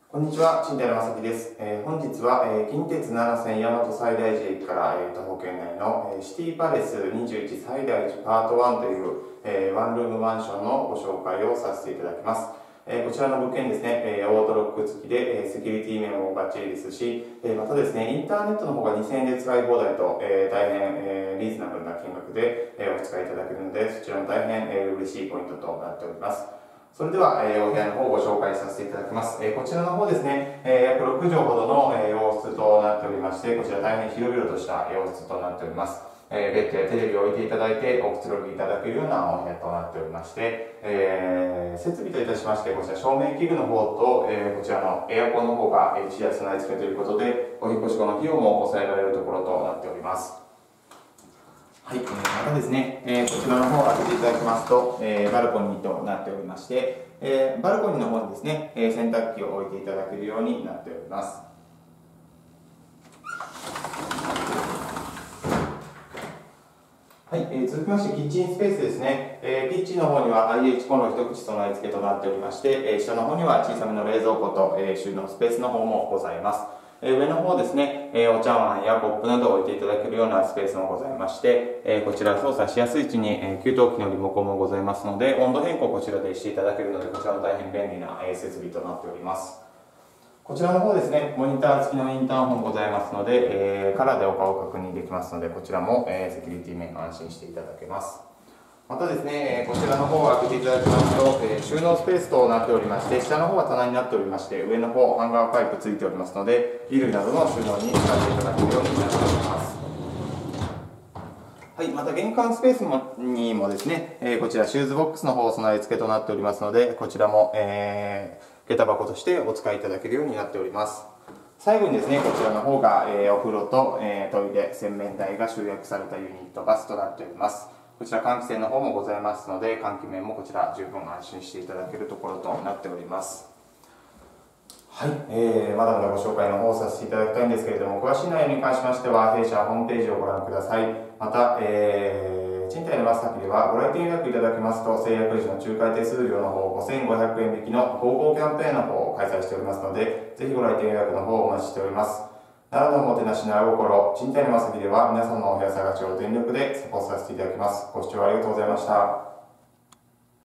こんにちは、新谷正樹です。本日は、近鉄7線大和西大寺駅から、徒歩圏内の、シティパレス21西大寺パート1という、ワンルームマンションのご紹介をさせていただきます。こちらの物件ですね、オートロック付きで、セキュリティ面もバッチリですし、またですね、インターネットの方が2000円で使い放題と、大変、リーズナブルな金額で、お使いいただけるので、そちらも大変、嬉しいポイントとなっております。それでは、お部屋の方をご紹介させていただきます。こちらの方ですね、約6畳ほどの、洋室となっておりまして、こちら大変広々とした洋室となっております。ベッドやテレビを置いていただいて、おくつろぎいただけるようなお部屋となっておりまして、設備といたしまして、こちら照明器具の方と、こちらのエアコンの方が一夜備え付けということで、お引越し後の費用も抑えられるところとなっております。はい、またですね、こちらの方を開けていただきますと、バルコニーとなっておりまして、バルコニーの方にですね、洗濯機を置いていただけるようになっております。はい、続きましてキッチンスペースですね。キッチンの方には IH コンロ一口備え付けとなっておりまして、下の方には小さめの冷蔵庫と、収納スペースの方もございます。上の方ですね、お茶碗やコップなどを置いていただけるようなスペースもございまして、こちら操作しやすい位置に、給湯器のリモコンもございますので、温度変更こちらでしていただけるので、こちらも大変便利な、設備となっております。こちらの方ですね、モニター付きのインターホンございますので、カラーでお顔を確認できますので、こちらも、セキュリティ面安心していただけます。またですね、こちらの方を開けていただきますと、収納スペースとなっておりまして、下の方は棚になっておりまして、上の方ハンガーパイプついておりますので、衣類などの収納に使っていただけるようになっております。はい、また玄関スペースにもですね、こちらシューズボックスの方を備え付けとなっておりますので、こちらも、下駄箱としてお使いいただけるようになっております。最後にですね、こちらの方が、お風呂と、トイレ、洗面台が集約されたユニットバスとなっております。こちら換気扇の方もございますので、換気面もこちら十分安心していただけるところとなっております。はい、まだまだご紹介の方をさせていただきたいんですけれども、詳しい内容に関しましては、弊社ホームページをご覧ください。また、賃貸の正樹では、ご来店予約いただきますと、制約時の仲介手数料の方、5500円引きの高校キャンペーンの方を開催しておりますので、ぜひご来店予約の方をお待ちしております。奈良のおもてなしのあ心、賃貸の正樹では、皆様のお部屋探しを全力でサポートさせていただきます。ご視聴ありがとうございました。